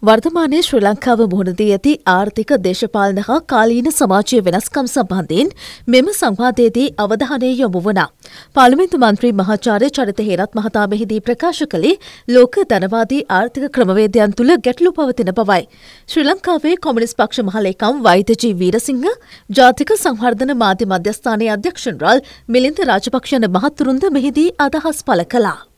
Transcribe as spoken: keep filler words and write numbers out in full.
වර්තමානයේ ශ්‍රී ලංකාව මුහුණ දී ඇති ආර්ථික දේශපාලන හා කාලීන සමාජීය වෙනස්කම් සම්බන්ධයෙන් මෙම සංවාදයේදී අවධානය යොමු වුණා. පාර්ලිමේන්තු මන්ත්‍රී මහාචාර්ය චරිත හේරත් මහතා මෙහිදී ප්‍රකාශ කළේ ලෝක ධනවාදී ආර්ථික ක්‍රමවේදයන් තුළ ගැටලු පවතින බවයි. ශ්‍රී ලංකාවේ කොමියුනිස්ට් පක්ෂ මහලේකම් වෛද්‍යජී වීරසිංහ, ජාතික සංවර්ධන මාධ්‍ය මධ්‍යස්ථානයේ අධ්‍යක්ෂ ජනරාල් මිලින්ද රාජපක්ෂ යන මහතුරුන්ද මෙහිදී අදහස් පළ කළා.